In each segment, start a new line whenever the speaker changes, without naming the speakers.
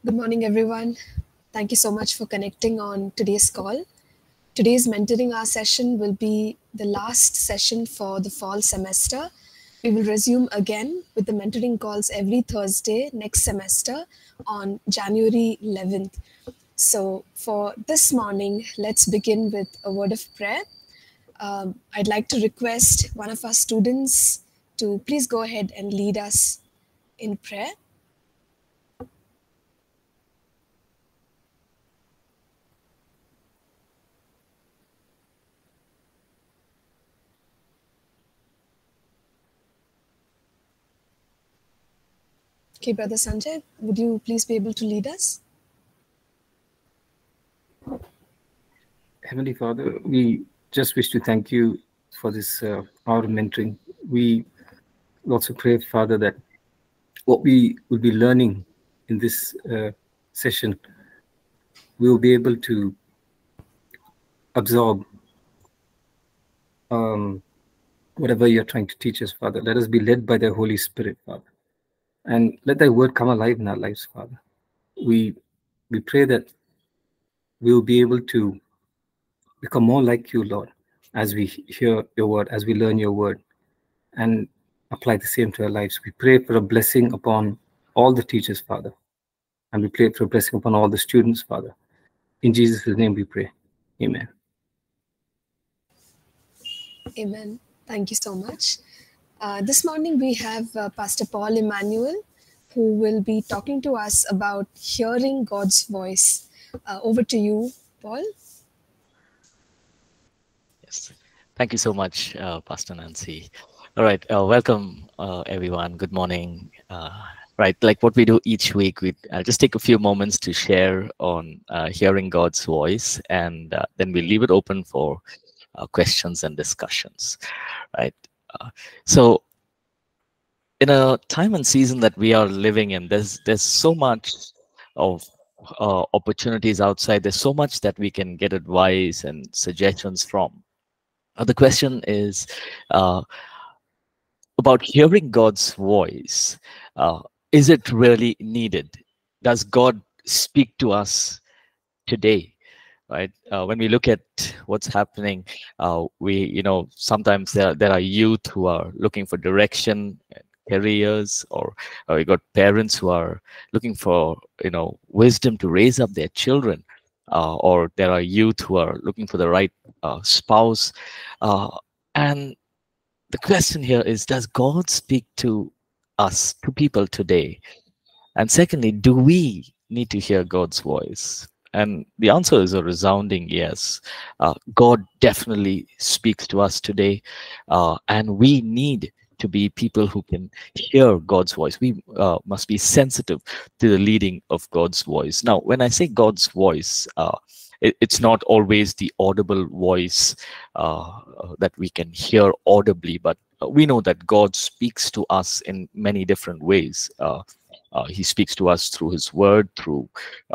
Good morning, everyone. Thank you so much for connecting on today's call. Today's mentoring hour session will be the last session for the fall semester. We will resume again with the mentoring calls every Thursday next semester on January 11th. So, for this morning, let's begin with a word of prayer. I'd like to request one of our students to please go ahead and lead us in prayer. Okay, Brother Sanjay, would you please be able to lead us?
Heavenly Father, we just wish to thank you for this hour of mentoring. We also pray, Father, that what we will be learning in this session, we will be able to absorb whatever you're trying to teach us, Father. Let us be led by the Holy Spirit, Father. And let thy word come alive in our lives, Father. We pray that we will be able to become more like you, Lord, as we hear your word, as we learn your word, and apply the same to our lives. We pray for a blessing upon all the teachers, Father. And we pray for a blessing upon all the students, Father. In Jesus' name we pray. Amen.
Amen. Thank you so much. This morning we have Pastor Paul Emmanuel, who will be talking to us about hearing God's voice. Over to you, Paul.
Yes. Thank you so much, Pastor Nancy. All right. Welcome, everyone. Good morning. Right. Like what we do each week, I'll just take a few moments to share on hearing God's voice, and then we leave it open for questions and discussions. Right. So in a time and season that we are living in, there's so much of opportunities outside. There's so much that we can get advice and suggestions from. The question is about hearing God's voice. Is it really needed? Does God speak to us today? Right. When we look at what's happening, sometimes there are youth who are looking for direction, careers, or we got parents who are looking for wisdom to raise up their children, or there are youth who are looking for the right spouse, and the question here is: does God speak to us, to people today? And secondly, do we need to hear God's voice? And the answer is a resounding yes. God definitely speaks to us today, and we need to be people who can hear God's voice. We must be sensitive to the leading of God's voice. Now, when I say God's voice, it's not always the audible voice that we can hear audibly, but we know that God speaks to us in many different ways. He speaks to us through His Word, through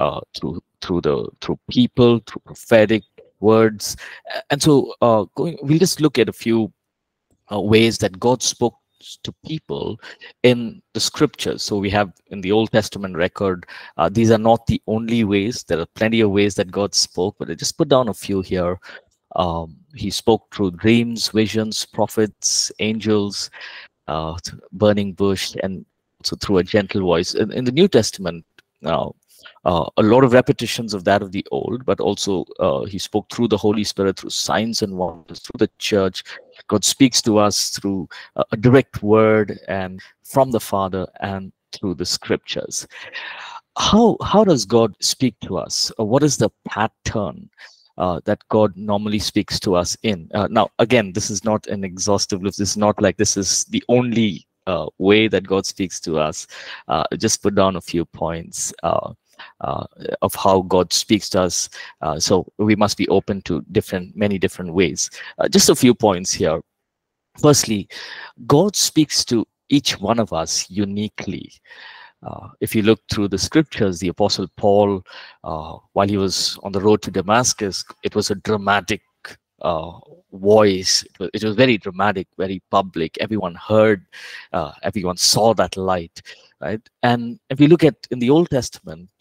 people, through prophetic words, and so we'll just look at a few ways that God spoke to people in the scriptures. So we have in the Old Testament record, these are not the only ways. There are plenty of ways that God spoke, but I just put down a few here. He spoke through dreams, visions, prophets, angels, burning bush, and also through a gentle voice. In the New Testament, now a lot of repetitions of that of the Old, but also He spoke through the Holy Spirit, through signs and wonders, through the church. God speaks to us through a direct word and from the Father and through the scriptures. How does God speak to us? What is the pattern that God normally speaks to us in? Now, again, this is not an exhaustive list. This is not like this is the only way that God speaks to us. Just put down a few points of how God speaks to us. So we must be open to many different ways. Just a few points here. Firstly, God speaks to each one of us uniquely. If you look through the scriptures, the Apostle Paul, while he was on the road to Damascus, it was a dramatic voice. It was very dramatic, very public. Everyone heard, everyone saw that light, right? And if we look at in the Old Testament,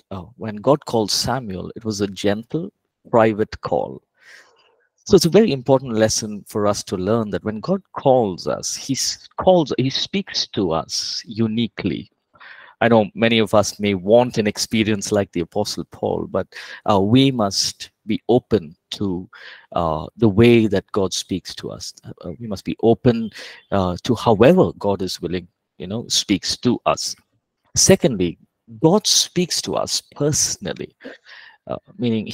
when God called Samuel, it was a gentle, private call. So it's a very important lesson for us to learn that when God calls us, He speaks to us uniquely. I know many of us may want an experience like the Apostle Paul, but we must be open to the way that God speaks to us. We must be open to however God is willing, speaks to us. Secondly, God speaks to us personally, meaning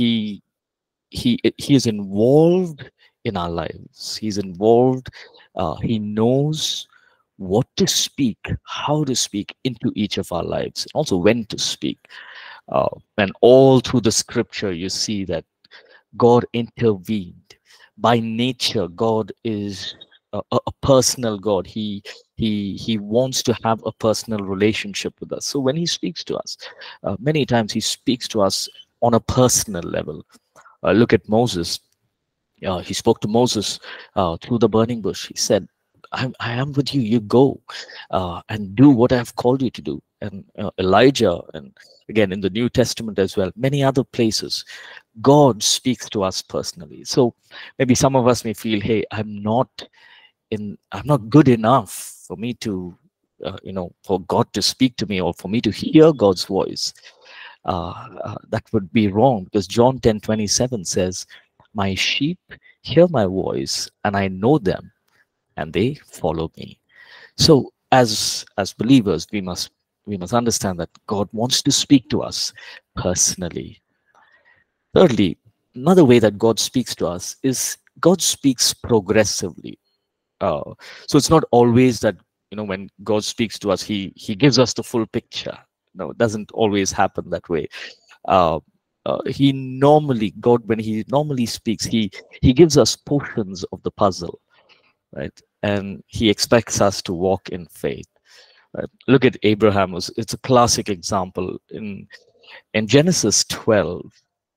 he is involved in our lives. He's involved. He knows what to speak, how to speak into each of our lives, also when to speak. And all through the scripture, you see that God intervened. By nature, God is a personal God. He wants to have a personal relationship with us. So when He speaks to us, many times He speaks to us on a personal level. Look at Moses. He spoke to Moses through the burning bush. He said, I am with you. You go and do what I have called you to do. And Elijah, and again in the New Testament as well, many other places, God speaks to us personally. So maybe some of us may feel, hey, I'm not good enough for me to, for God to speak to me or for me to hear God's voice. That would be wrong, because John 10:27 says, my sheep hear my voice and I know them and they follow me. So as believers, we must understand that God wants to speak to us personally. Thirdly, another way that God speaks to us is God speaks progressively. So it's not always that, when God speaks to us, he gives us the full picture. No, it doesn't always happen that way. uh, God, when He normally speaks, he gives us portions of the puzzle, right? And He expects us to walk in faith, right? Look at Abraham. It's a classic example in Genesis 12.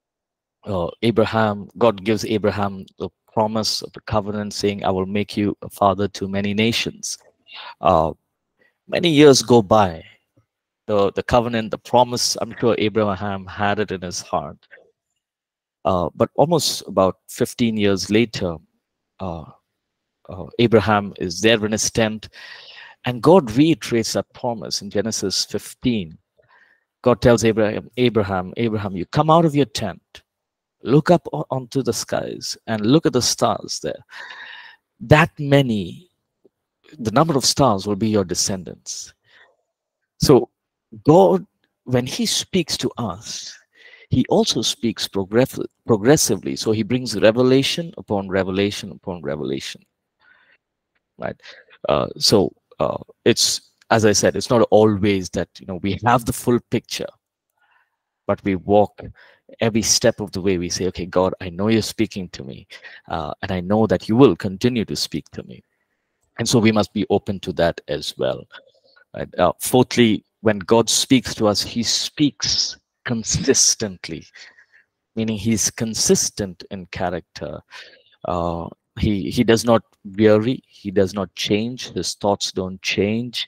God gives Abraham the promise of the covenant, saying, I will make you a father to many nations. Many years go by. The covenant, the promise, I'm sure Abraham had it in his heart. But almost about 15 years later, uh, Abraham is there in his tent, and God reiterates that promise in Genesis 15. God tells Abraham, you come out of your tent, look up onto the skies, and look at the stars there. That many, the number of stars will be your descendants. So God, when He speaks to us, He also speaks progressively. So He brings revelation upon revelation upon revelation, right? So it's, as I said, it's not always that we have the full picture, but we walk every step of the way. We say, okay, God, I know You're speaking to me, and I know that You will continue to speak to me. And so we must be open to that as well. Right? Fourthly, when God speaks to us, He speaks consistently, meaning He's consistent in character. He does not vary. He does not change. His thoughts don't change.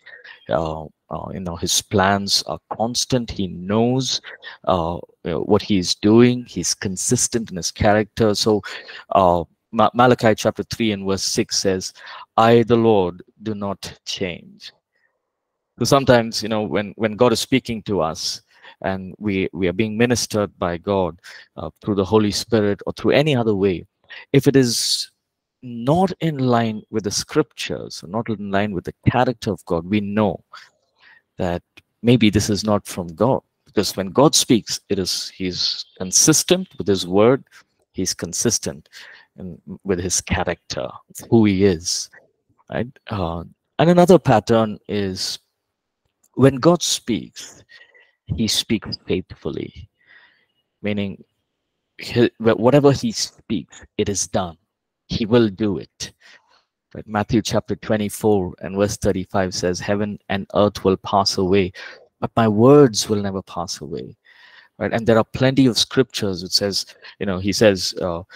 His plans are constant. He knows what He's doing. He's consistent in His character. So Malachi chapter 3 and verse 6 says, I, the Lord, do not change. So sometimes, when God is speaking to us and we are being ministered by God through the Holy Spirit or through any other way, if it is not in line with the scriptures, or not in line with the character of God, we know that maybe this is not from God. Because when God speaks, He's consistent with His word. He's consistent with His character, who He is, right? And another pattern is, when God speaks, He speaks faithfully, meaning whatever He speaks, it is done. He will do it. Right? Matthew chapter 24 and verse 35 says, heaven and earth will pass away, but my words will never pass away. Right? And there are plenty of scriptures. It says, He says,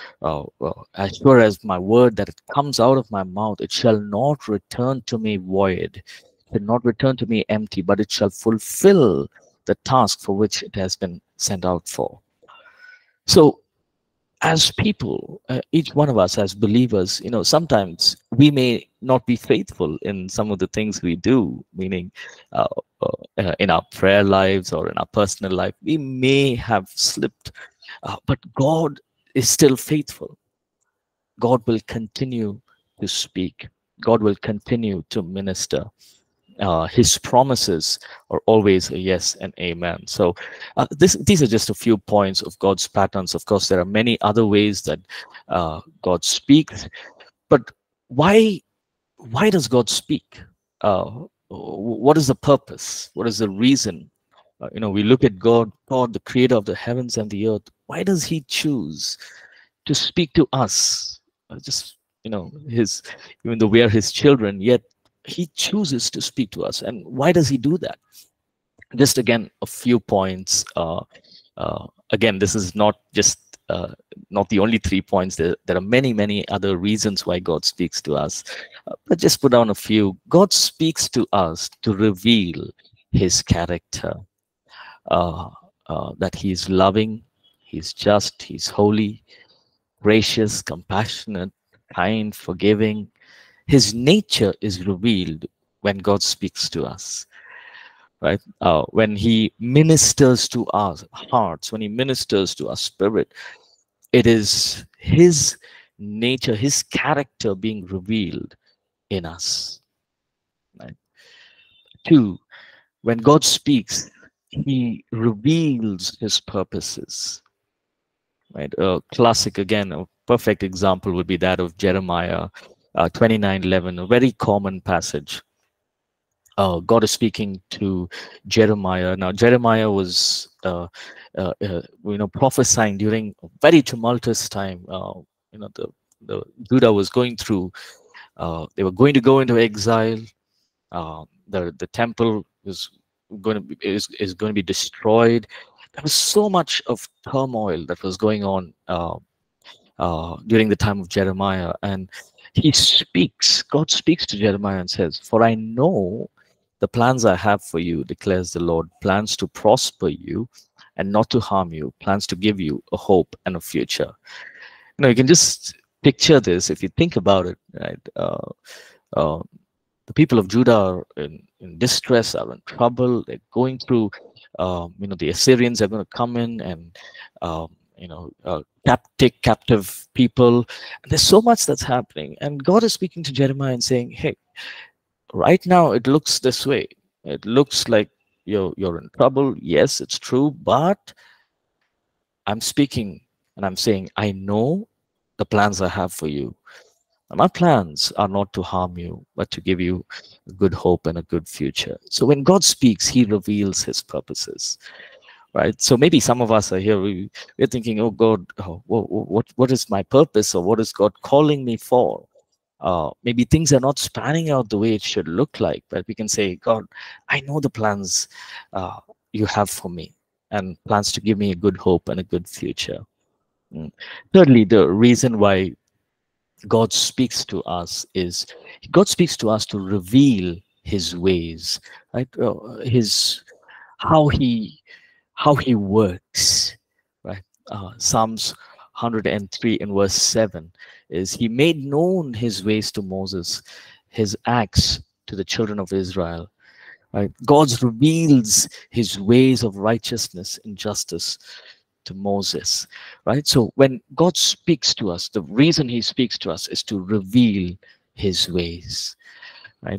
as sure as my word that it comes out of my mouth, it shall not return to me void. It shall not return to me empty, but it shall fulfill the task for which it has been sent out for. So as people, each one of us as believers, sometimes we may not be faithful in some of the things we do, meaning uh, in our prayer lives or in our personal life, we may have slipped, but God is still faithful. God will continue to speak. God will continue to minister. His promises are always a yes and amen. So these are just a few points of God's patterns. Of course, there are many other ways that God speaks, but why does God speak? What is the purpose? What is the reason? We look at God, the creator of the heavens and the earth. Why does he choose to speak to us? Just, even though we are his children, yet he chooses to speak to us. And why does he do that? Just again, a few points. Again, this is not just not the only 3 points. There are many other reasons why God speaks to us. But just put down a few. God speaks to us to reveal his character, that he's loving, he's just, he's holy, gracious, compassionate, kind, forgiving. His nature is revealed when God speaks to us, right? When he ministers to our hearts, when he ministers to our spirit, it is his nature, his character being revealed in us. Right? 2, when God speaks, he reveals his purposes. Right? A classic, again, a perfect example would be that of Jeremiah 29:11, a very common passage. God is speaking to Jeremiah. Now, Jeremiah was, prophesying during a very tumultuous time. The Judah was going through. They were going to go into exile. The temple is going to be destroyed. There was so much of turmoil that was going on during the time of Jeremiah, and God speaks to Jeremiah and says, "For I know the plans I have for you, declares the Lord, plans to prosper you and not to harm you, plans to give you a hope and a future." You can just picture this if you think about it, right? The people of Judah are in distress, are in trouble. They're going through, the Assyrians are going to come in and, take captive people. And there's so much that's happening. And God is speaking to Jeremiah and saying, hey, right now it looks this way. It looks like you're in trouble. Yes, it's true. But I'm speaking and I'm saying, I know the plans I have for you. And my plans are not to harm you, but to give you a good hope and a good future. So when God speaks, he reveals his purposes, right? So maybe some of us are here, we're thinking, oh God, what is my purpose, or what is God calling me for? Maybe things are not spanning out the way it should look like, but we can say, God, I know the plans you have for me, and plans to give me a good hope and a good future. Thirdly, the reason why God speaks to us is God speaks to us to reveal his ways, right? How he works, right? Psalms 103 in verse 7 is, he made known his ways to Moses, his acts to the children of Israel. Right? God reveals his ways of righteousness and justice to Moses, right? So when God speaks to us, the reason he speaks to us is to reveal his ways, right?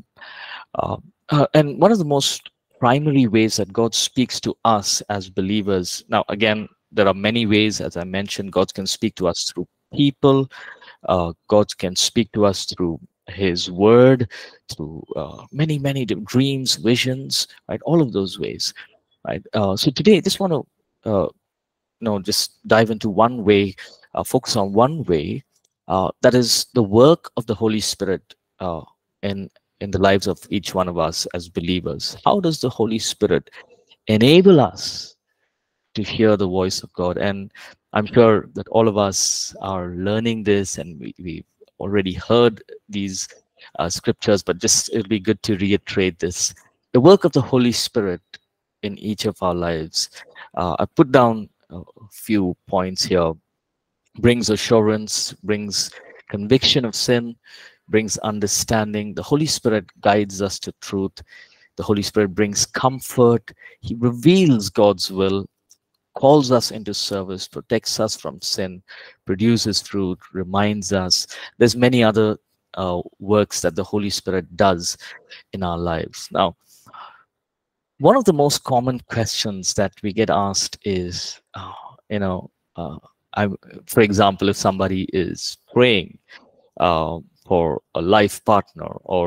And one of the most primary ways that God speaks to us as believers, now again, there are many ways, as I mentioned. God can speak to us through people. God can speak to us through his word, through many dreams, visions, right? All of those ways, right? So today I just want to just dive into one way, focus on one way, that is the work of the Holy Spirit in the lives of each one of us as believers. How does the Holy Spirit enable us to hear the voice of God? And I'm sure that all of us are learning this, and we've already heard these scriptures, but just it'll be good to reiterate this. The work of the Holy Spirit in each of our lives. I put down a few points here. Brings assurance, brings conviction of sin, brings understanding. The Holy Spirit guides us to truth. The Holy Spirit brings comfort. He reveals God's will, calls us into service, protects us from sin, produces fruit, reminds us. There's many other works that the Holy Spirit does in our lives. Now, one of the most common questions that we get asked is, you know, I, for example, if somebody is praying for a life partner,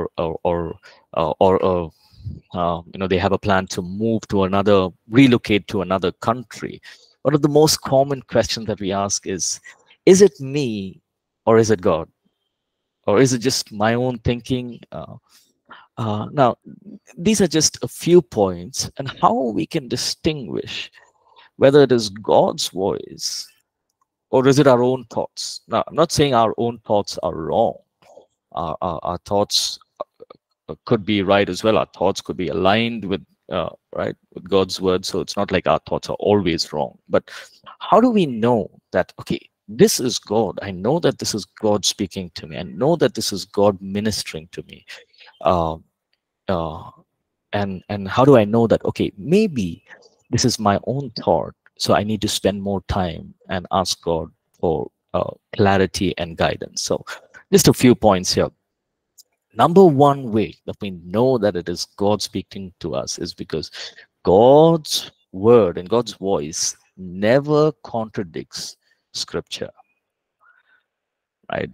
or they have a plan to relocate to another country, one of the most common questions that we ask is it me or is it God? Or is it just my own thinking? Now, these are just a few points, and how we can distinguish whether it is God's voice or is it our own thoughts. Now, I'm not saying our own thoughts are wrong. Our thoughts could be right as well. Our thoughts could be aligned with with God's word. So it's not like our thoughts are always wrong. But how do we know that, okay, this is God? I know that this is God speaking to me. I know that this is God ministering to me. And how do I know that, okay, maybe this is my own thought, so I need to spend more time and ask God for clarity and guidance. So just a few points here. Number one way that we know that it is God speaking to us is because God's word and God's voice never contradicts scripture, right?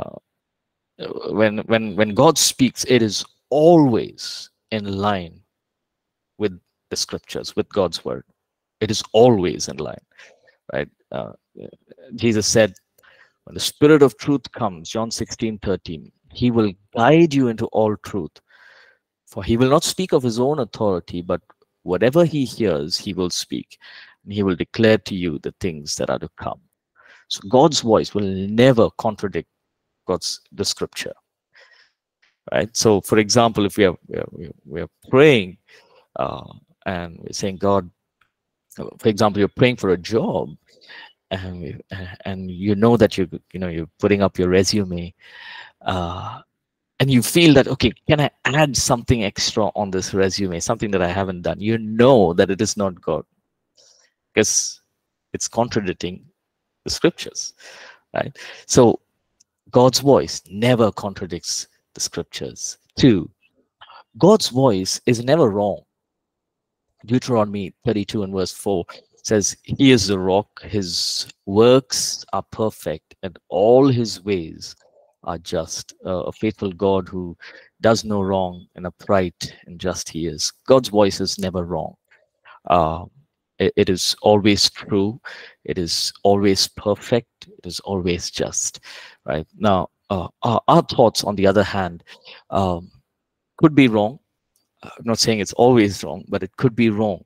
When God speaks, it is always in line with the scriptures, with God's word. It is always in line, right? Jesus said, when the Spirit of truth comes, John 16:13, he will guide you into all truth. For he will not speak of his own authority, but whatever he hears, he will speak. And he will declare to you the things that are to come. So God's voice will never contradict the scripture, right? So, for example, if we are praying and we're saying, God, for example, you're praying for a job, and you know that you're putting up your resume, and you feel that, okay, can I add something extra on this resume, something that I haven't done? You know that it is not God, because it's contradicting the scriptures, right? So God's voice never contradicts the scriptures. Two, God's voice is never wrong. Deuteronomy 32 and verse 4 says, he is the rock, his works are perfect, and all his ways are just. A faithful God who does no wrong, and upright and just he is. God's voice is never wrong. It is always true. It is always perfect. It is always just, right? Now, our thoughts, on the other hand, could be wrong. I'm not saying it's always wrong, but it could be wrong.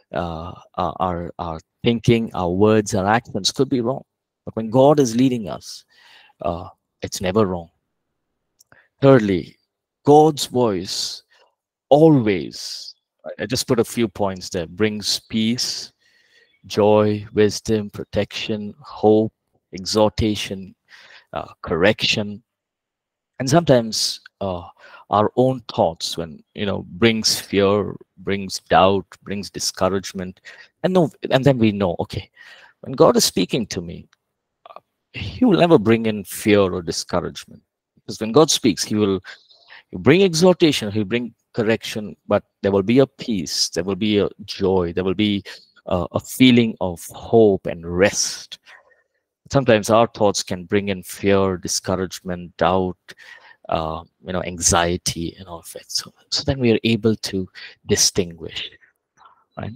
Our thinking, our words, our actions could be wrong. But when God is leading us, it's never wrong. Thirdly, God's voice always, I just put a few points there, brings peace, joy, wisdom, protection, hope, exhortation, correction, and sometimes our own thoughts, when brings fear, brings doubt, brings discouragement, and then we know, okay, when God is speaking to me, he will never bring in fear or discouragement, because when God speaks, he'll bring exhortation, he'll bring correction, but there will be a peace, there will be a joy, there will be a feeling of hope and rest. Sometimes our thoughts can bring in fear, discouragement, doubt, anxiety, and all of it. So then we are able to distinguish, right?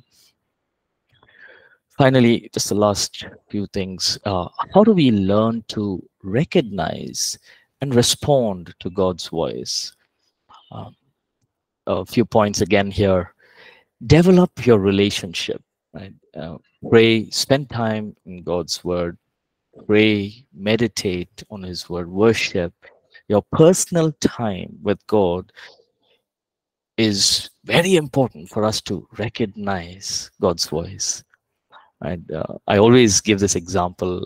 Finally, just the last few things. How do we learn to recognize and respond to God's voice? A few points again here. Develop your relationship, right? Pray, spend time in God's word, pray, meditate on his word, worship. Your personal time with God is very important for us to recognize God's voice. And I always give this example.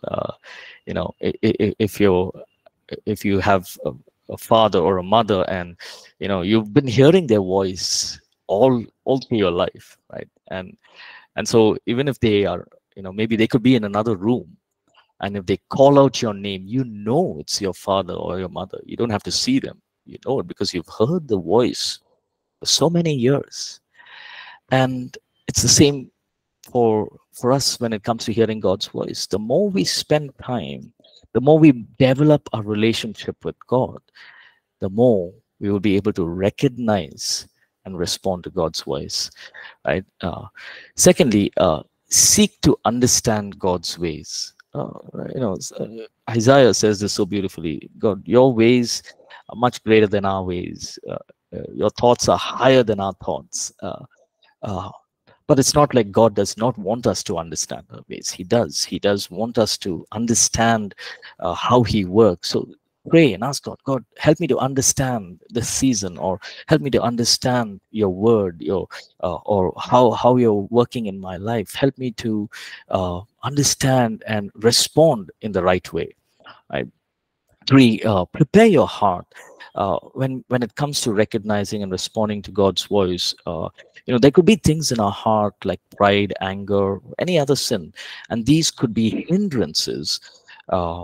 If you have a father or a mother, and you've been hearing their voice all through your life, right? And so even if they are, maybe they could be in another room, and if they call out your name, it's your father or your mother. You don't have to see them. You know it because you've heard the voice for so many years. And it's the same for us when it comes to hearing God's voice. The more we spend time, the more we develop our relationship with God, the more we will be able to recognize and respond to God's voice, right? Secondly, seek to understand God's ways. Isaiah says this so beautifully: God, your ways are much greater than our ways. Your thoughts are higher than our thoughts. Uh, but it's not like God does not want us to understand our ways. He does. He does want us to understand how He works. So pray and ask God, God, help me to understand this season, or help me to understand your word, or how you're working in my life. Help me to understand and respond in the right way. Right? 3, prepare your heart. When it comes to recognizing and responding to God's voice, there could be things in our heart like pride, anger, any other sin, and these could be hindrances uh,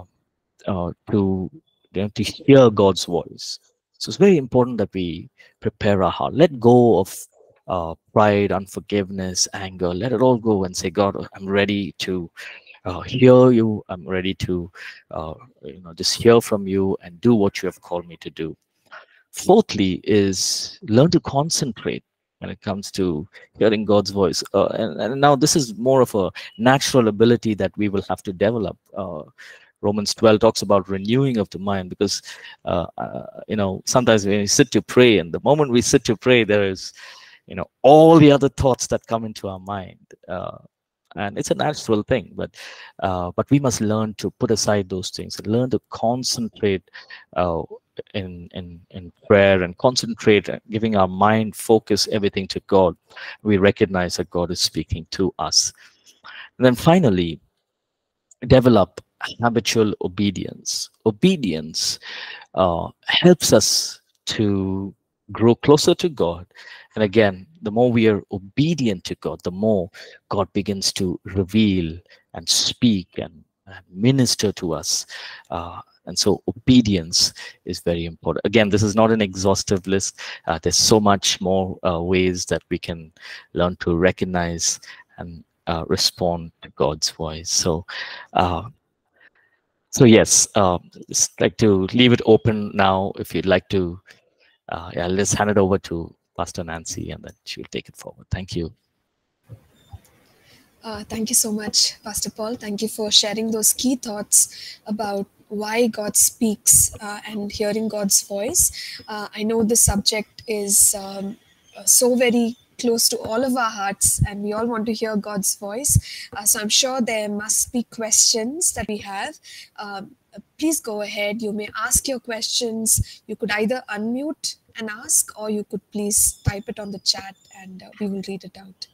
to hear God's voice. So it's very important that we prepare our heart. Let go of pride, unforgiveness, anger. Let it all go and say, God, I'm ready to hear you. I'm ready to just hear from you and do what you have called me to do. Fourthly is learn to concentrate when it comes to hearing God's voice. And now this is more of a natural ability that we will have to develop. Romans 12 talks about renewing of the mind, because sometimes when we sit to pray, and the moment we sit to pray, there is all the other thoughts that come into our mind. And it's a natural thing, but we must learn to put aside those things and learn to concentrate in prayer, and concentrate, giving our mind focus everything to God. We recognize that God is speaking to us. And then finally, develop habitual obedience. Obedience helps us to grow closer to God. And again, the more we are obedient to God, the more God begins to reveal and speak and minister to us. And so obedience is very important. Again, this is not an exhaustive list. There's so much more ways that we can learn to recognize and respond to God's voice. So yes, just like to leave it open now. If you'd like to, let's hand it over to Pastor Nancy, and then she'll take it forward. Thank you.
Thank you so much, Pastor Paul. Thank you for sharing those key thoughts about why God speaks and hearing God's voice. I know the subject is so very close to all of our hearts, and we all want to hear God's voice. So I'm sure there must be questions that we have. Please go ahead. You may ask your questions. You could either unmute and ask, or you could please type it on the chat, and we will read it out.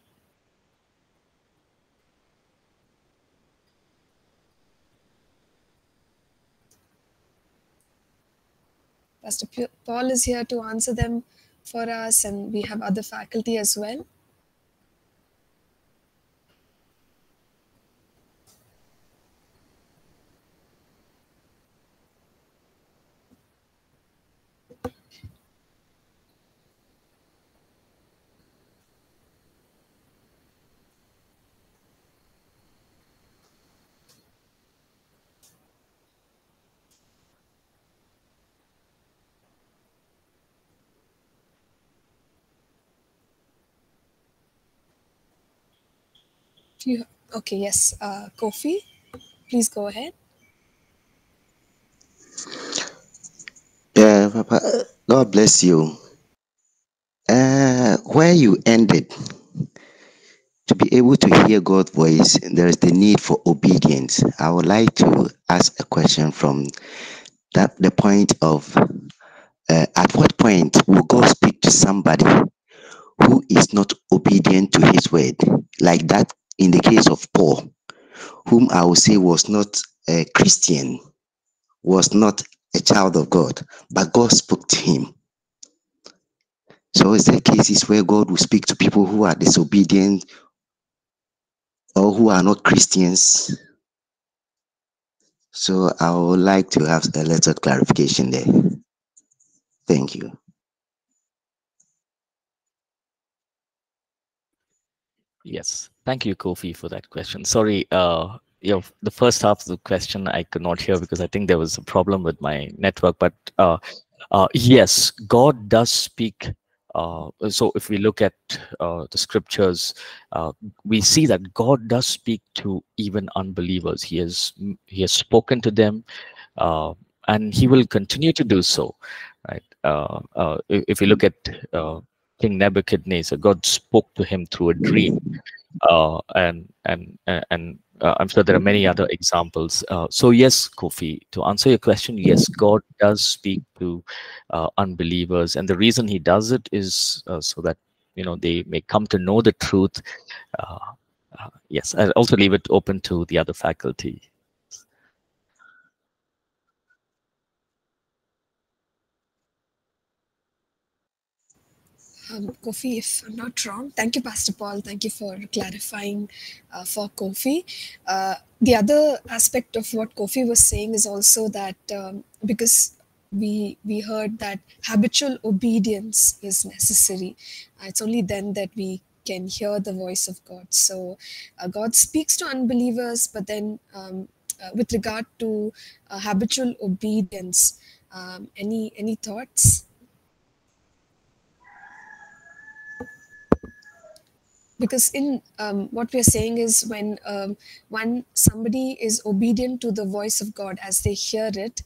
Pastor Paul is here to answer them for us, and we have other faculty as well. Okay, yes, Kofi, please go ahead.
Yeah, Papa, God bless you. Where you ended, to be able to hear God's voice, there is the need for obedience. I would like to ask a question from the point of at what point will God speak to somebody who is not obedient to his word, like that in the case of Paul, whom I would say was not a Christian, was not a child of God, but God spoke to him. So is there cases where God will speak to people who are disobedient or who are not Christians? So I would like to have a little clarification there. Thank you.
Yes, thank you, Kofi, for that question. Sorry, the first half of the question I could not hear because I think there was a problem with my network. But yes, God does speak. So if we look at the scriptures, we see that God does speak to even unbelievers. He has spoken to them, and He will continue to do so. Right? If we look at King Nebuchadnezzar, God spoke to him through a dream. And I'm sure there are many other examples. So yes, Kofi, to answer your question, yes, God does speak to unbelievers, and the reason He does it is so that they may come to know the truth. Uh, yes, I'll also leave it open to the other faculty.
Kofi, if I'm not wrong, thank you, Pastor Paul. Thank you for clarifying for Kofi. The other aspect of what Kofi was saying is also that because we heard that habitual obedience is necessary. It's only then that we can hear the voice of God. So God speaks to unbelievers, but then with regard to habitual obedience, any thoughts? Because in what we're saying is when somebody is obedient to the voice of God as they hear it,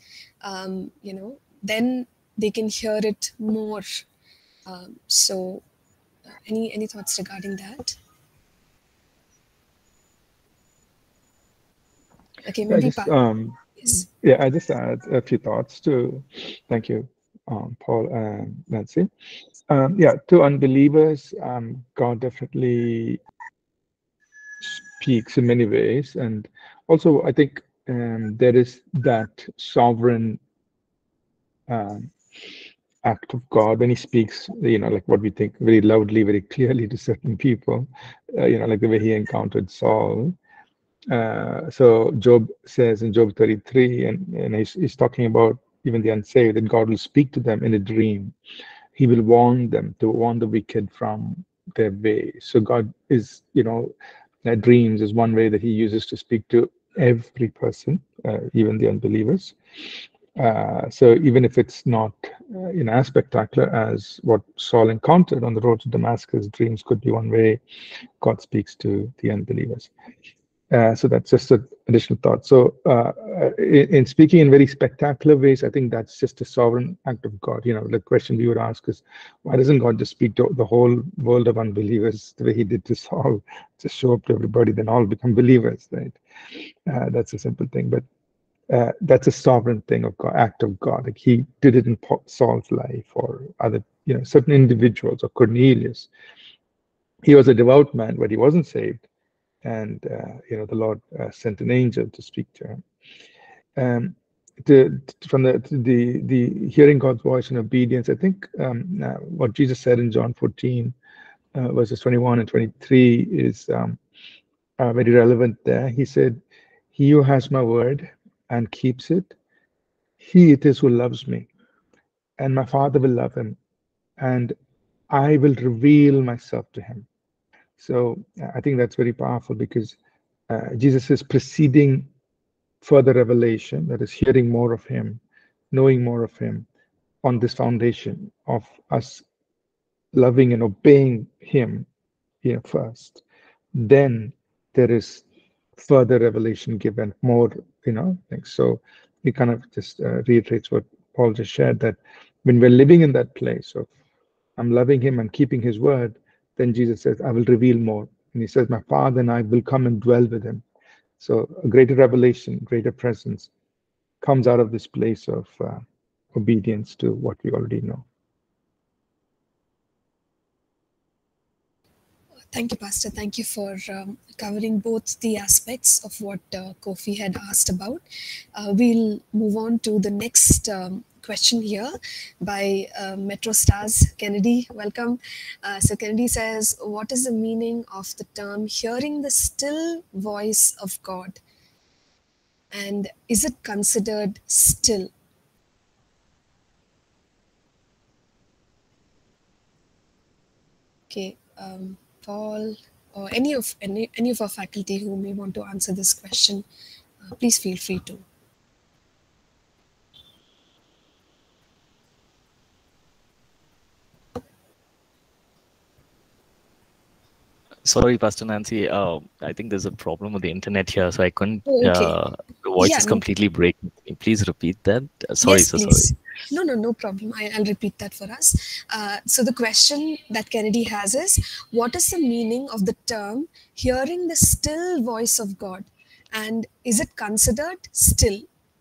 then they can hear it more. So any thoughts regarding that? Okay, maybe yes.
I just add a few thoughts to. Thank you, Paul and Nancy. To unbelievers, God definitely speaks in many ways, and also I think there is that sovereign um, act of God when He speaks. Like what we think very loudly, very clearly to certain people. Like the way He encountered Saul. So Job says in Job 33, and he's talking about even the unsaved, that God will speak to them in a dream. He will warn them to warn the wicked from their way. So God is, dreams is one way that He uses to speak to every person, even the unbelievers. So even if it's not as spectacular as what Saul encountered on the road to Damascus, dreams could be one way God speaks to the unbelievers. So that's just an additional thought. So in speaking in very spectacular ways, I think that's just a sovereign act of God. The question we would ask is, why doesn't God just speak to the whole world of unbelievers the way He did to Saul? Just show up to everybody, then all become believers, right? That's a simple thing, but that's a sovereign thing of God, act of God. Like He did it in Saul's life or other, certain individuals, or Cornelius. He was a devout man, but he wasn't saved. And the Lord sent an angel to speak to him. From the hearing God's voice and obedience, I think what Jesus said in John 14, verses 21 and 23 is very relevant there. He said, "He who has my word and keeps it, he it is who loves me, and my Father will love him, and I will reveal myself to him." So I think that's very powerful because Jesus is preceding further revelation, that is hearing more of Him, knowing more of Him, on this foundation of us loving and obeying Him first. Then there is further revelation given, more things. So it kind of just reiterates what Paul just shared, that when we're living in that place of I'm loving Him and keeping His word, then Jesus says, I will reveal more. And He says, my Father and I will come and dwell with Him. So a greater revelation, greater presence comes out of this place of obedience to what we already know.
Thank you, Pastor. Thank you for covering both the aspects of what Kofi had asked about. We'll move on to the next question here by Metro Stars Kennedy. Welcome. So Kennedy says, what is the meaning of the term hearing the still voice of God? And is it considered still? Okay. Paul, or any of our faculty who may want to answer this question, please feel free to.
Sorry, Pastor Nancy. I think there's a problem with the internet here, so I couldn't.
Oh, okay.
The voice
Yeah,
is
no
completely breaking. Can you please repeat that? Sorry,
Yes,
so
please.
sorry.
No problem. I'll repeat that for us. So the question that Kennedy has is, what is the meaning of the term hearing the still voice of God? And is it considered still?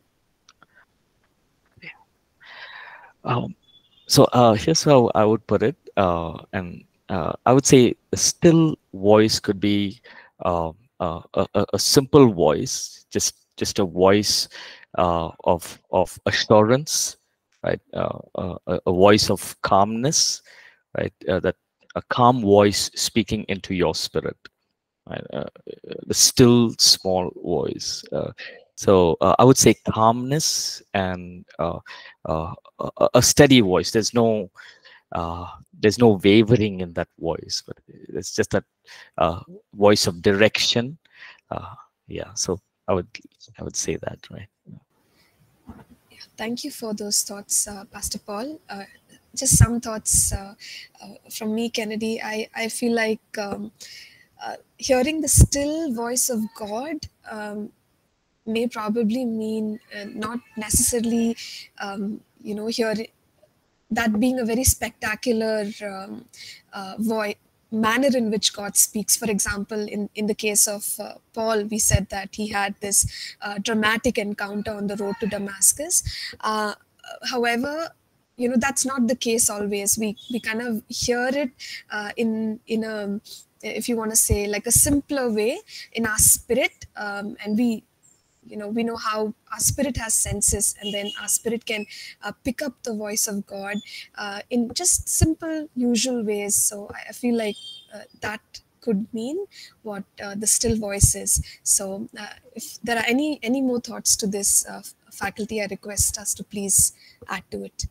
So here's how I would put it, and I would say a still voice could be a simple voice, just a voice of assurance, right? A voice of calmness, right? That a calm voice speaking into your spirit, right? The still small voice. So I would say calmness and a steady voice. There's no wavering in that voice, but it's just that voice of direction. Yeah, so I would say that, right?
Yeah, thank you for those thoughts, Pastor Paul. Just some thoughts from me, Kennedy. I feel like hearing the still voice of God may probably mean not necessarily, hear that being a very spectacular voice manner in which God speaks. For example, in the case of Paul, we said that he had this dramatic encounter on the road to Damascus. However, that's not the case always. We kind of hear it in a, if you want to say, like a simpler way in our spirit, and we know how our spirit has senses, and then our spirit can pick up the voice of God in just simple usual ways. So I feel like that could mean what the still voice is. So if there are any more thoughts to this, faculty, I request us to please add to it.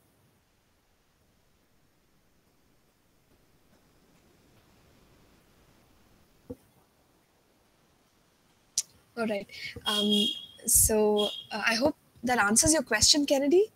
All right. So I hope that answers your question, Kennedy.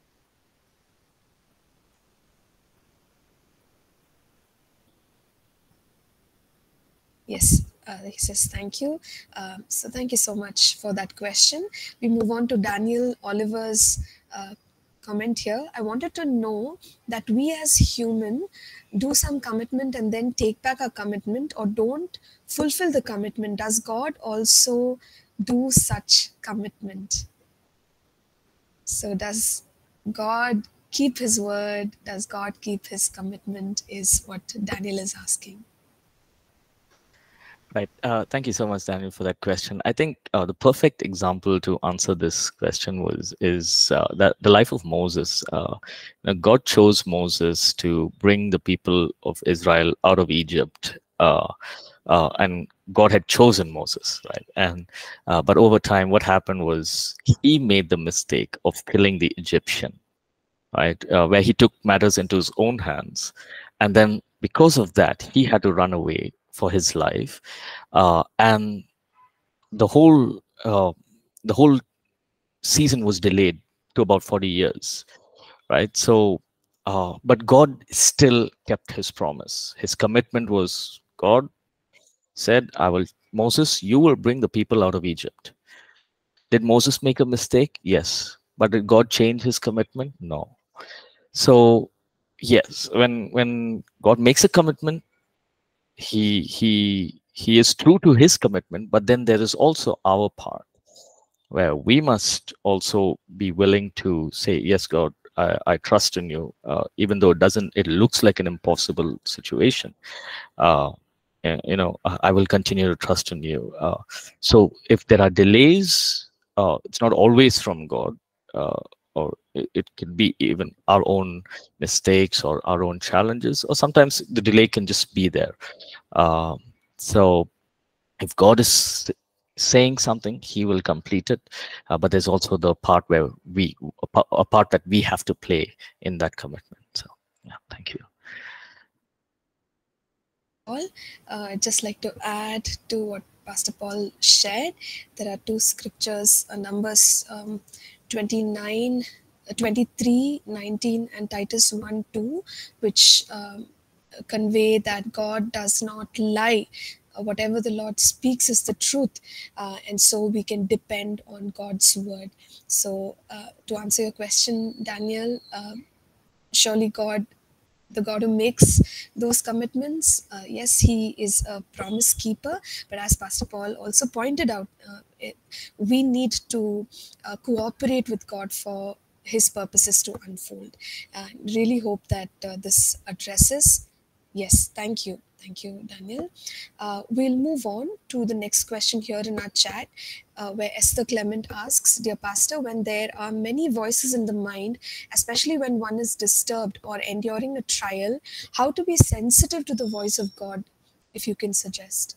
Yes, he says thank you. So thank you so much for that question. We move on to Daniel Oliver's comment here. I wanted to know that we as human do some commitment and then take back our commitment, or don't fulfill the commitment. Does God also do such commitment? So does God keep his word? Does God keep his commitment, is what Daniel is asking.
Right. Thank you so much, Daniel, for that question. I think the perfect example to answer this question is that the life of Moses. God chose Moses to bring the people of Israel out of Egypt, and God had chosen Moses, right? And but over time, what happened was he made the mistake of killing the Egyptian, right? Where he took matters into his own hands, and then because of that, he had to run away for his life, and the whole season was delayed to about 40 years, right? So, but God still kept his promise. His commitment was, God said, Moses, you will bring the people out of Egypt. Did Moses make a mistake? Yes. But did God change his commitment? No. So yes, when God makes a commitment, he is true to his commitment, but then there is also our part where we must also be willing to say, yes, God, I trust in you, even though it looks like an impossible situation. I will continue to trust in you. So if there are delays, it's not always from God, or it can be even our own mistakes or our own challenges, or sometimes the delay can just be there. So if God is saying something, He will complete it. But there's also the part where a part that we have to play in that commitment. So yeah, thank you.
Paul, I'd just like to add to what Pastor Paul shared. There are two scriptures, Numbers 29, 23, 19, and Titus 1, 2, which convey that God does not lie. Whatever the Lord speaks is the truth, and so we can depend on God's word. So, to answer your question, Daniel, surely the God who makes those commitments, yes, He is a promise keeper. But as Pastor Paul also pointed out, we need to cooperate with God for His purposes to unfold. Really hope that this addresses. Yes, thank you. Thank you, Daniel. We'll move on to the next question here in our chat, where Esther Clement asks, Dear Pastor, when there are many voices in the mind, especially when one is disturbed or enduring a trial, how to be sensitive to the voice of God, if you can suggest?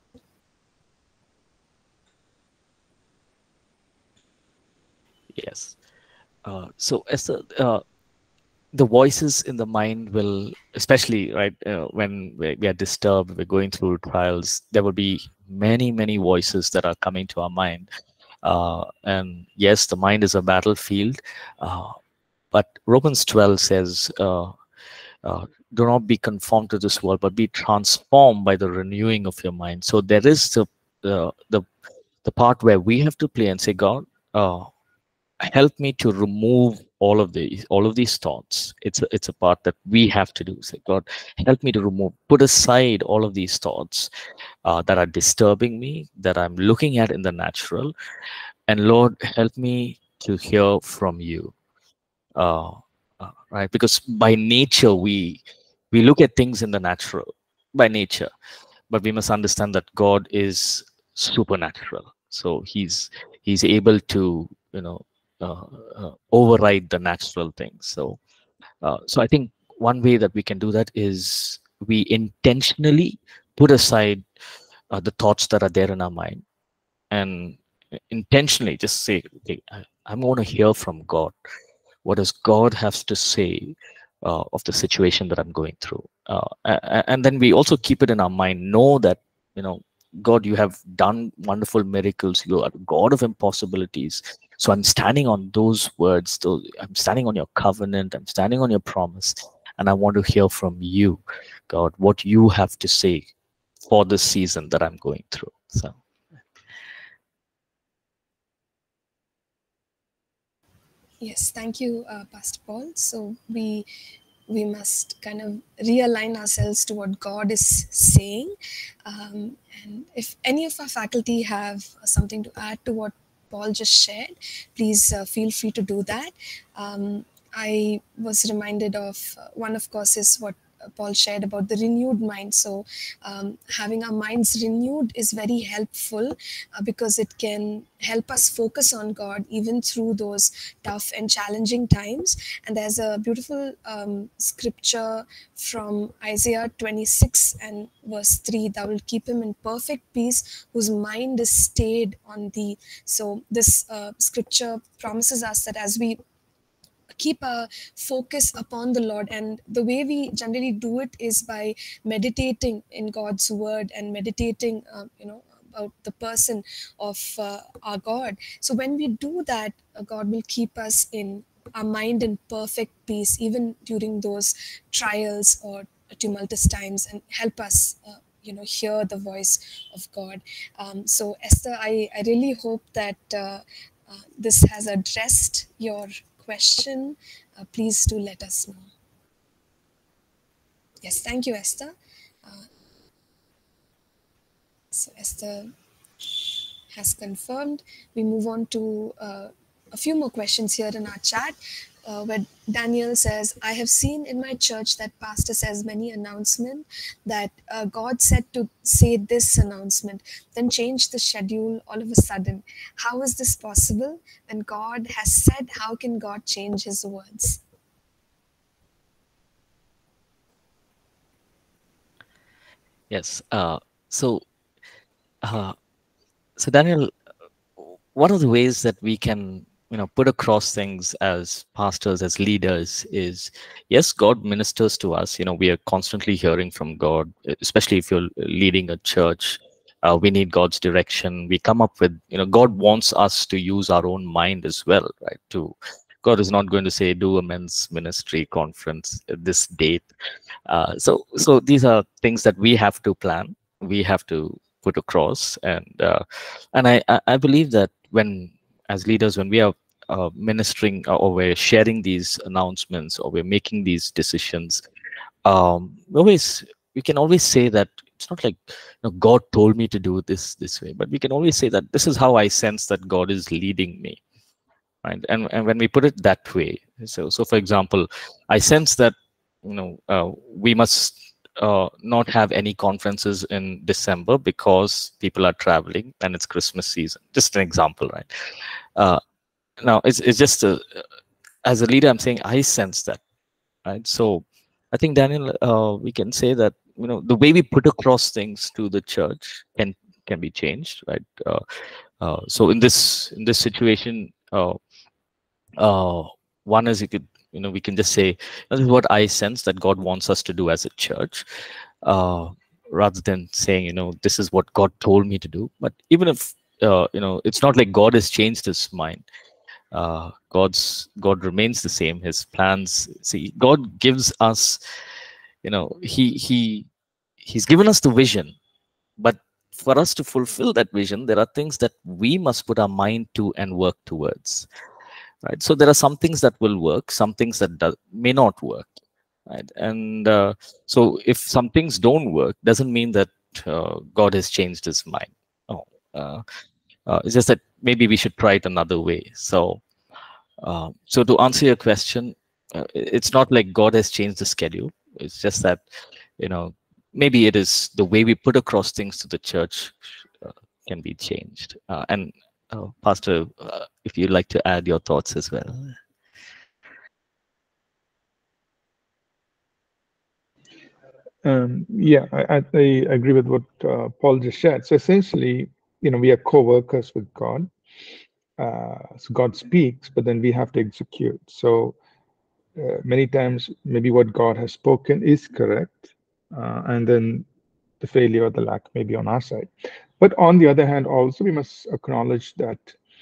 Yes. So Esther, the voices in the mind will, especially right when we are disturbed, we're going through trials, there will be many voices that are coming to our mind. And yes, the mind is a battlefield, but Romans 12 says, do not be conformed to this world, but be transformed by the renewing of your mind. So there is the part where we have to play and say, God, help me to remove all of these thoughts. It's a part that we have to do. Say, God, help me to put aside all of these thoughts that are disturbing me, that I'm looking at in the natural, and Lord, help me to hear from you. Right, because by nature we look at things in the natural by nature, but we must understand that God is supernatural. So he's able to override the natural things. So I think one way that we can do that is we intentionally put aside the thoughts that are there in our mind, and intentionally just say, okay, I'm going to hear from God. What does God have to say of the situation that I'm going through? And then we also keep it in our mind, know that, God, you have done wonderful miracles. You are God of impossibilities. So I'm standing on those words. I'm standing on your covenant. I'm standing on your promise. And I want to hear from you, God, what you have to say for this season that I'm going through. So.
Yes, thank you, Pastor Paul. So we must kind of realign ourselves to what God is saying. And if any of our faculty have something to add to what Paul just shared, please feel free to do that. I was reminded of one, of course, is what Paul shared about the renewed mind. So having our minds renewed is very helpful because it can help us focus on God even through those tough and challenging times. And there's a beautiful scripture from Isaiah 26 and verse 3, Thou will keep him in perfect peace whose mind is stayed on thee. So this scripture promises us that as we keep a focus upon the Lord, and the way we generally do it is by meditating in God's word and meditating about the person of our God. So when we do that, God will keep us in our mind in perfect peace even during those trials or tumultuous times, and help us hear the voice of God. So Esther, I really hope that this has addressed your question. Please do let us know. Yes, thank you, Esther. So Esther has confirmed. We move on to a few more questions here in our chat. where Daniel says, I have seen in my church that pastor says many announcement that God said to say this announcement, then change the schedule all of a sudden. How is this possible? When God has said, how can God change his words?
Yes. So, Daniel, one of the ways that we can, put across things as pastors, as leaders, is yes, God ministers to us. We are constantly hearing from God, especially if you're leading a church. We need God's direction. We come up with, God wants us to use our own mind as well, right? God is not going to say, do a men's ministry conference at this date. So these are things that we have to plan. We have to put across, and I believe that as leaders, when we are ministering, or we're sharing these announcements, or we're making these decisions, we can always say that it's not like God told me to do this way, but we can always say that this is how I sense that God is leading me, right? And when we put it that way, so for example, I sense that we must not have any conferences in December because people are traveling and it's Christmas season. Just an example, right? Now it's just as a leader, I'm saying I sense that, right? So I think, Daniel, we can say that the way we put across things to the church can be changed, right? So in this situation, one is we can just say, this is what I sense that God wants us to do as a church, rather than saying, this is what God told me to do. But even if it's not like God has changed his mind. God remains the same. His plans, see, God gives us, he's given us the vision, but for us to fulfill that vision, there are things that we must put our mind to and work towards, right? So there are some things that will work, some things that may not work, right? And so if some things don't work, doesn't mean that God has changed his mind. Oh, it's just that maybe we should try it another way. So to answer your question, it's not like God has changed the schedule. It's just that maybe it is the way we put across things to the church uh, can be changed. And Pastor, if you'd like to add your thoughts as well.
Yeah, I agree with what Paul just shared. So essentially, we are co-workers with God. So God speaks, but then we have to execute. So many times, maybe what God has spoken is correct, and then the failure or the lack may be on our side. But on the other hand, also we must acknowledge that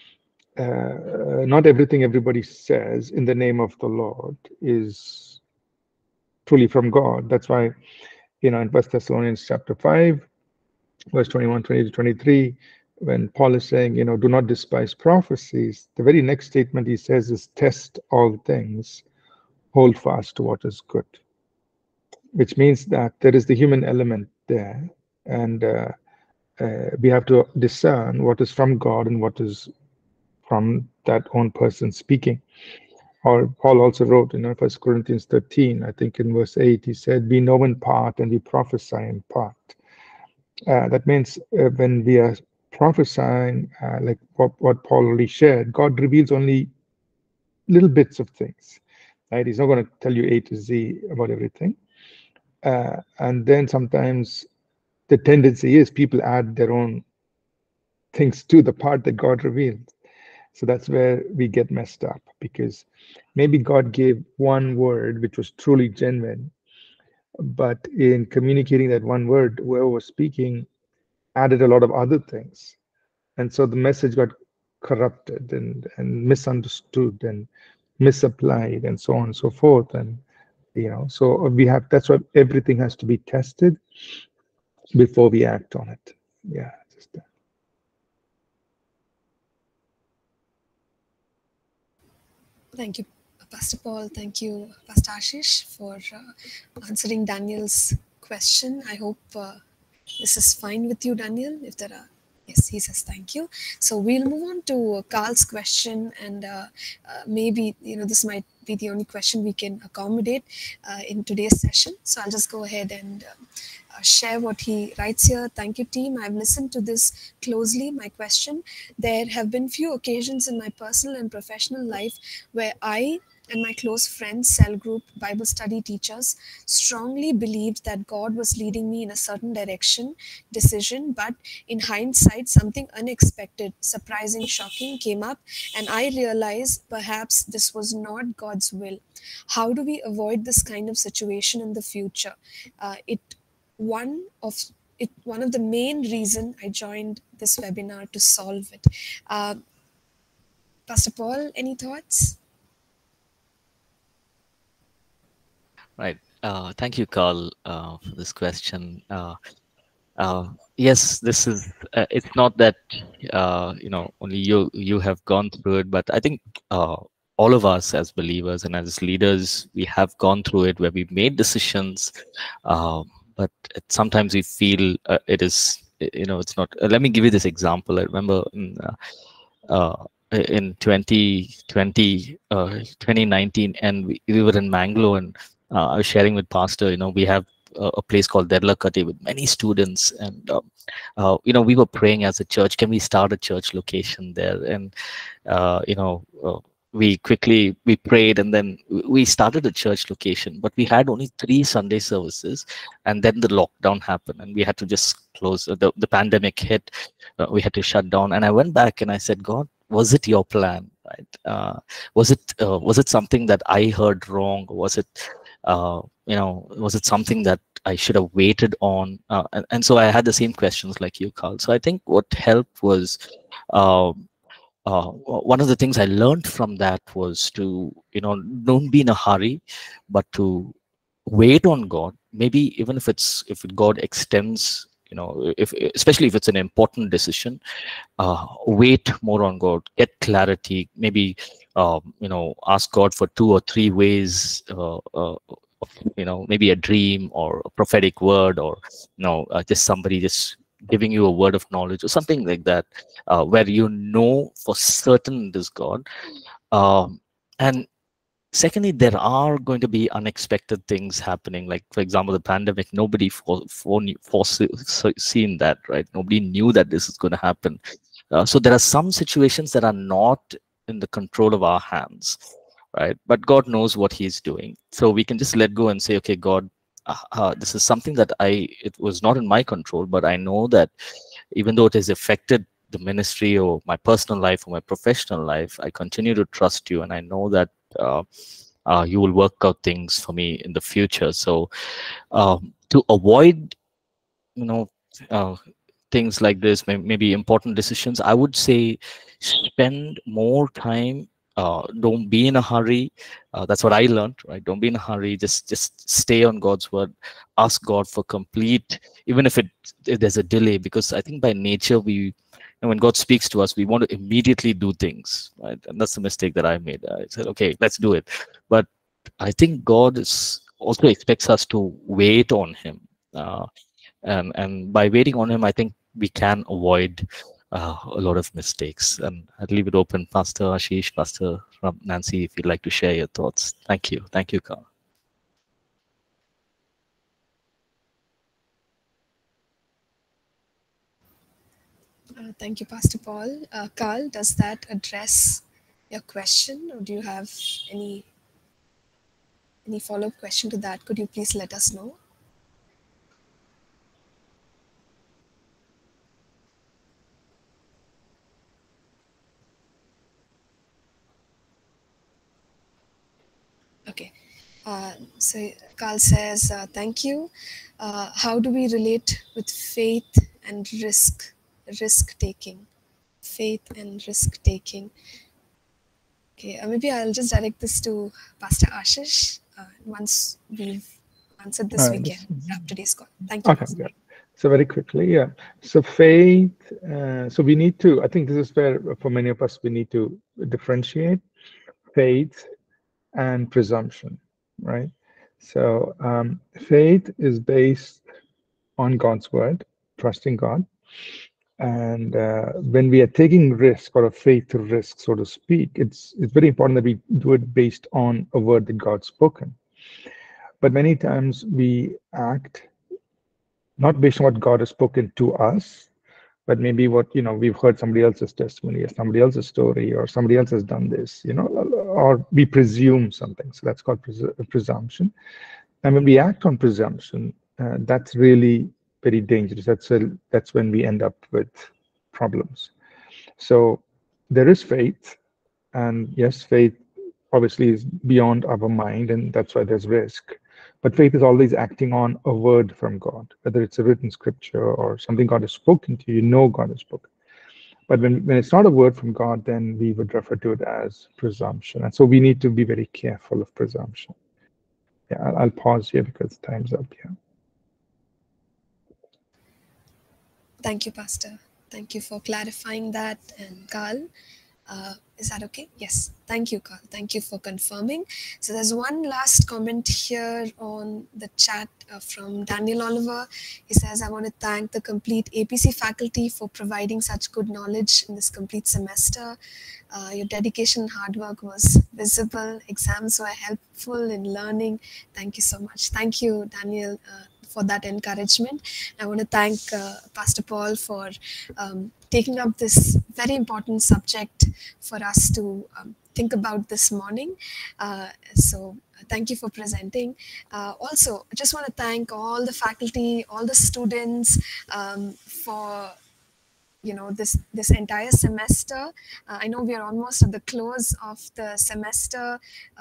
not everything everybody says in the name of the Lord is truly from God. That's why, in 1 Thessalonians chapter 5, verse 21, 20 to 23, when Paul is saying, do not despise prophecies, the very next statement he says is, test all things, hold fast to what is good, which means that there is the human element there. And we have to discern what is from God and what is from that own person speaking. Or Paul also wrote in 1 Corinthians 13, I think in verse 8, he said, we know in part and we prophesy in part. That means when we are prophesying, like what Paul already shared, God reveals only little bits of things, right? He's not going to tell you A to Z about everything. And then sometimes the tendency is people add their own things to the part that God revealed. So that's where we get messed up, because maybe God gave one word which was truly genuine, but in communicating that one word, whoever was speaking added a lot of other things. And so the message got corrupted and misunderstood and misapplied and so on and so forth. And, so that's why everything has to be tested before we act on it. Yeah. Just that.
Thank you, Pastor Paul. Thank you, Pastor Ashish, for answering Daniel's question. I hope this is fine with you, Daniel. If there are Yes, he says thank you. So we'll move on to Carl's question, and maybe this might be the only question we can accommodate in today's session. So I'll just go ahead and share what he writes here. Thank you, team. I've listened to this closely. My question: there have been few occasions in my personal and professional life where I and my close friends, cell group, Bible study teachers strongly believed that God was leading me in a certain decision, but in hindsight, something unexpected, surprising, shocking came up, and I realized perhaps this was not God's will. How do we avoid this kind of situation in the future? It one of one of the main reason I joined this webinar to solve it. Pastor Paul, any thoughts?
Right. Thank you, Carl, for this question. Yes, this is. It's not that only you have gone through it, but I think all of us as believers and as leaders, we have gone through it where we made decisions, but sometimes we feel it is. It's not. Let me give you this example. I remember in 2019, and we were in Bangalore, and I was sharing with Pastor. We have a place called Derlakati with many students, and we were praying as a church, can we start a church location there? And we prayed, and then we started a church location, but we had only 3 Sunday services, and then the lockdown happened, and we had to just close. The pandemic hit, we had to shut down. And I went back and I said, God, was it your plan? Right? Was it something that I heard wrong? Was it was it something that I should have waited on? And so I had the same questions like you, Carl. So I think what helped was one of the things I learned from that was to don't be in a hurry, but to wait on God. Maybe even if God extends, if especially if it's an important decision, wait more on God, get clarity. Maybe ask God for 2 or 3 ways. Maybe a dream or a prophetic word, or just somebody just giving you a word of knowledge or something like that, where for certain it is God. And secondly, there are going to be unexpected things happening. Like, for example, the pandemic, nobody foreseen that, right? Nobody knew that this is going to happen. So there are some situations that are not in the control of our hands, right? But God knows what He's doing. So we can just let go and say, okay, God, this is something that it was not in my control, but I know that even though it has affected the ministry or my personal life or my professional life, I continue to trust you, and I know that you will work out things for me in the future. So to avoid uh, things like this, maybe important decisions, I would say spend more time. Don't be in a hurry. That's what I learned, right? Don't be in a hurry. Just stay on God's word. Ask God for complete, even if there's a delay, because I think by nature when God speaks to us, we want to immediately do things, right? And that's the mistake that I made. I said, okay, let's do it. But I think God also expects us to wait on Him. And by waiting on Him, I think we can avoid a lot of mistakes. And I'd leave it open, Pastor Ashish, Pastor Nancy, if you'd like to share your thoughts. Thank you, Carl.
Thank you, Pastor Paul. Carl, does that address your question, or do you have any follow-up question to that? Could you please let us know? Okay. So Carl says, thank you. How do we relate with faith and risk taking? Faith and risk taking. Okay, maybe I'll just direct this to Pastor Ashish. Once we've answered this, we can wrap today's call. Thank you.
Okay, good. So very quickly, yeah. So faith, so we need to, I think this is where for many of us, we need to differentiate faith and presumption, right? So faith is based on God's word, trusting God. And when we are taking risk or a faith risk, so to speak, it's very important that we do it based on a word that God's spoken. But many times we act not based on what God has spoken to us, but maybe what, we've heard somebody else's testimony or somebody else's story, or somebody else has done this, or we presume something. So that's called presumption. And when we act on presumption, that's really very dangerous. That's when we end up with problems. So there is faith, and yes, faith obviously is beyond our mind, and that's why there's risk. But faith is always acting on a word from God, whether it's a written scripture or something God has spoken to you, God has spoken. But when it's not a word from God, then we would refer to it as presumption. And so we need to be very careful of presumption. Yeah, I'll pause here because time's up here.
Thank you, Pastor. Thank you for clarifying that. And Carl, is that okay? Yes. Thank you, Carl. Thank you for confirming. So there's one last comment here on the chat from Daniel Oliver. He says, I want to thank the complete APC faculty for providing such good knowledge in this complete semester. Your dedication and hard work was visible. Exams were helpful in learning. Thank you so much. Thank you, Daniel, for that encouragement. I want to thank Pastor Paul for taking up this very important subject for us to think about this morning. So thank you for presenting. Also, I just want to thank all the faculty, all the students for this entire semester. I know we are almost at the close of the semester.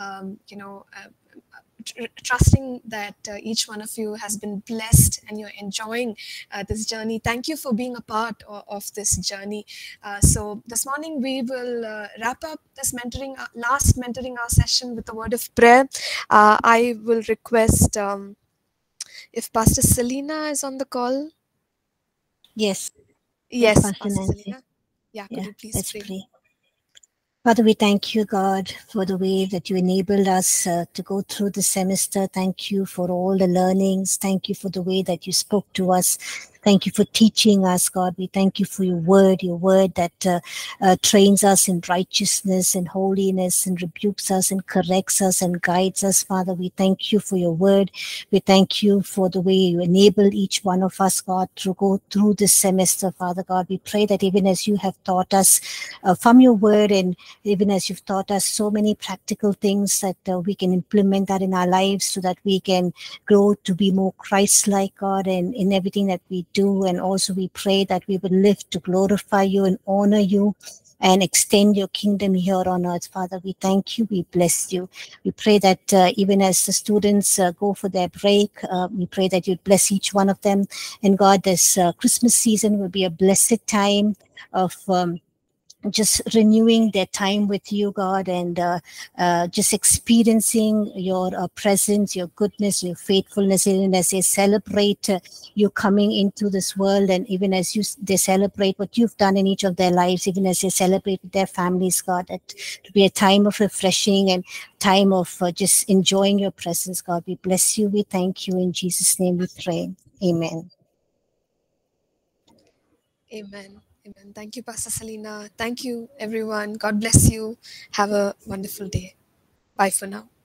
Trusting that each one of you has been blessed and you're enjoying this journey. Thank you for being a part of this journey. So this morning we will wrap up this last mentoring hour session with a word of prayer. I will request if Pastor Selena is on the call.
Yes.
Yes,
Pastor
Pastor
Nancy.
Selena. Yeah, could you please
let's
pray?
pray. Father, we thank you, God, for the way that you enabled us to go through the semester. Thank you for all the learnings. Thank you for the way that you spoke to us. Thank you for teaching us, God. We thank you for your word that trains us in righteousness and holiness and rebukes us and corrects us and guides us, Father. We thank you for your word. We thank you for the way you enable each one of us, God, to go through this semester, Father God. We pray that even as you have taught us from your word, and even as you've taught us so many practical things, that we can implement that in our lives so that we can grow to be more Christ-like, God, and in everything that we do. And also we pray that we will live to glorify you and honor you and extend your kingdom here on earth, Father. We thank you. We bless you. We pray that even as the students go for their break, we pray that you'd bless each one of them. And God, this Christmas season will be a blessed time of just renewing their time with you, God, and just experiencing your presence, your goodness, your faithfulness, even as they celebrate you coming into this world, and even as they celebrate what you've done in each of their lives, even as they celebrate with their families, God, that to be a time of refreshing and time of just enjoying your presence, God. We bless you. We thank you. In Jesus' name we pray. Amen.
Amen. Amen. Thank you, Pastor Selena. Thank you, everyone. God bless you. Have a wonderful day. Bye for now.